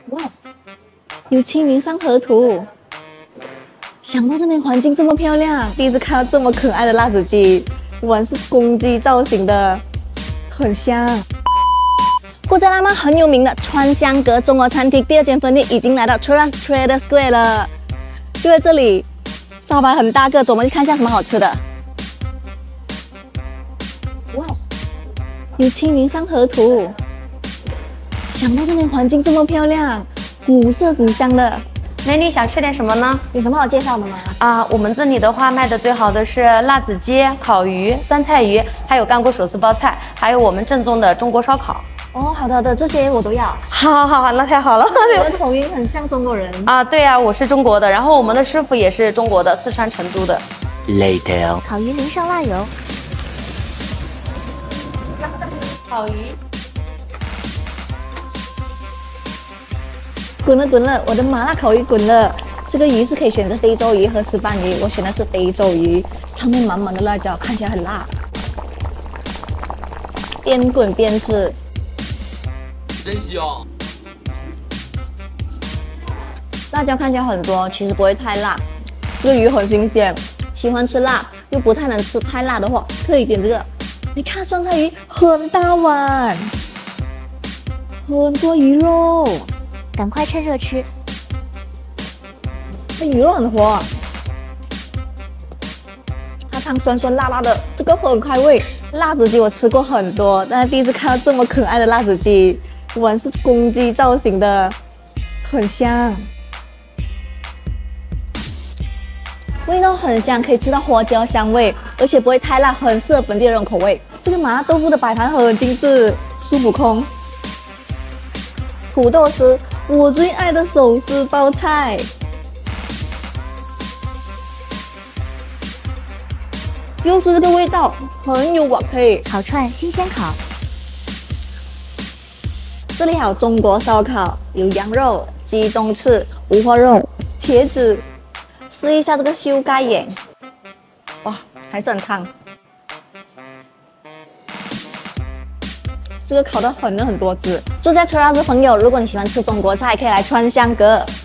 哇，有清明上河图。想不到这边环境这么漂亮，第一次看到这么可爱的辣子鸡，碗是公鸡造型的，很香。古扎拉曼很有名的川香阁中国餐厅第2间分店已经来到 Cheras Trader Square 了，就在这里，招牌很大个，走，我们去看一下什么好吃的。哇，有清明上河图。想不到这边环境这么漂亮，古色古香的。 美女想吃点什么呢？ 有什么好介绍的吗？ 我们这里的话卖的最好的是辣子鸡、烤鱼、酸菜鱼，还有干锅手撕包菜，还有我们正宗的中国烧烤。 哦，好的好的，这些我都要。 好，那太好了。 我的口音很像中国人对啊，我是中国的，然后我们的师傅也是中国的，四川成都的。 Later， 烤鱼淋上辣油， 烤鱼。 滚了，我的麻辣烤鱼滚了。这个鱼是可以选择非洲鱼和石斑鱼，我选的是非洲鱼，上面满满的辣椒，看起来很辣。边滚边吃， 真香。 辣椒看起来很多，其实不会太辣。这个鱼很新鲜，喜欢吃辣又不太能吃太辣的话，可以点这个。你看酸菜鱼很大碗，很多鱼肉。 赶快趁热吃。 这鱼肉很活，它汤酸酸辣辣的，这个很开胃。辣子鸡我吃过很多，但是第一次看到这么可爱的辣子鸡，碗是公鸡造型的，很香，味道很香，可以吃到花椒香味，而且不会太辣，很适合本地人口味。这个麻辣豆腐的摆盘很精致，苏补空、土豆丝。我最爱的手撕包菜，又是这个味道，很有瓦 K。 烤串新鲜烤， 这里还有中国烧烤，有羊肉、鸡中翅、五花肉、茄子。试一下这个修盖眼，哇，还是很烫。这个烤得很嫩很多汁。住在 Cheras 的朋友，如果你喜欢吃中国菜，可以来川香阁。